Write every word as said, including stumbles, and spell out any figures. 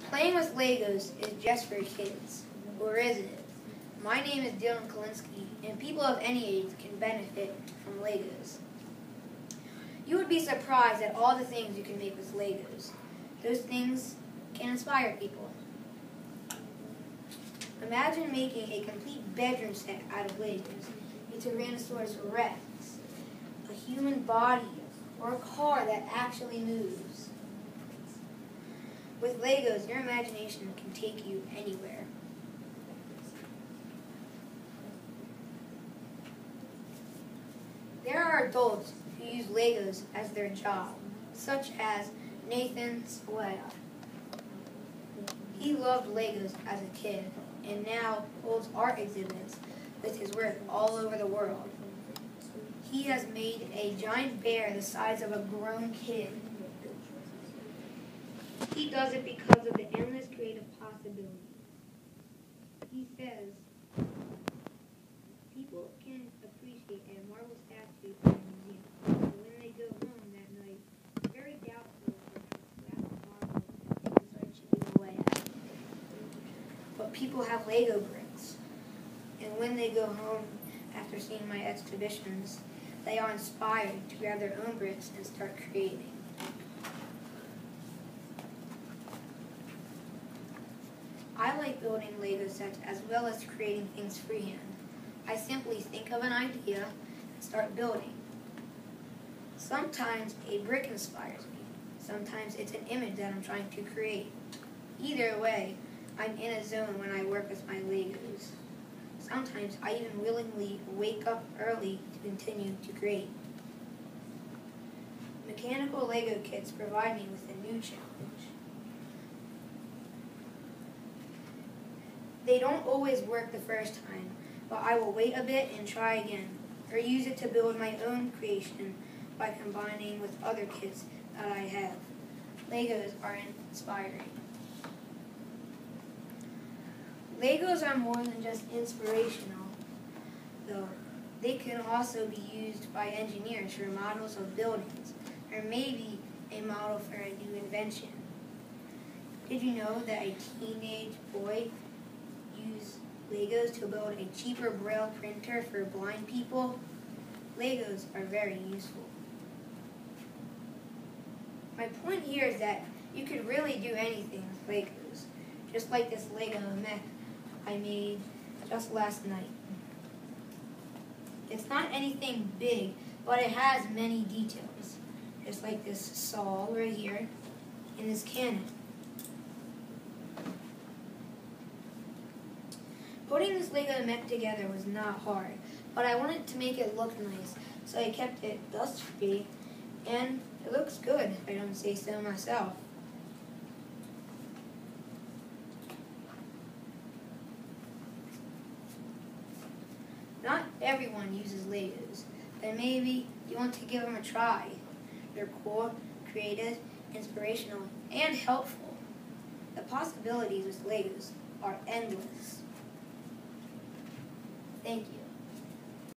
Playing with Legos is just for kids, or is it? My name is Dylan Kalinsky, and people of any age can benefit from Legos. You would be surprised at all the things you can make with Legos. Those things can inspire people. Imagine making a complete bedroom set out of Legos, a Tyrannosaurus Rex, a human body, or a car that actually moves. With Legos, your imagination can take you anywhere. There are adults who use Legos as their job, such as Nathan Sawaya. He loved Legos as a kid and now holds art exhibits with his work all over the world. He has made a giant bear the size of a grown kid. He does it because of the endless creative possibilities. He says, people can appreciate a marble statue in a museum, but when they go home that night, it's very doubtful if that marble they can start chipping away at. But people have Lego bricks, and when they go home after seeing my exhibitions, they are inspired to grab their own bricks and start creating. I like building Lego sets as well as creating things freehand. I simply think of an idea and start building. Sometimes a brick inspires me. Sometimes it's an image that I'm trying to create. Either way, I'm in a zone when I work with my Legos. Sometimes I even willingly wake up early to continue to create. Mechanical Lego kits provide me with a new challenge. They don't always work the first time, but I will wait a bit and try again, or use it to build my own creation by combining with other kits that I have. Legos are inspiring. Legos are more than just inspirational, though. They can also be used by engineers for models of buildings, or maybe a model for a new invention. Did you know that a teenage boy used Legos to build a cheaper Braille printer for blind people? Legos are very useful. My point here is that you could really do anything with Legos, just like this Lego mech I made just last night. It's not anything big, but it has many details, just like this saw right here and this cannon. Putting this Lego mech together was not hard, but I wanted to make it look nice, so I kept it dust-free, and it looks good if I don't say so myself. Not everyone uses Legos, but maybe you want to give them a try. They're cool, creative, inspirational, and helpful. The possibilities with Legos are endless. Thank you.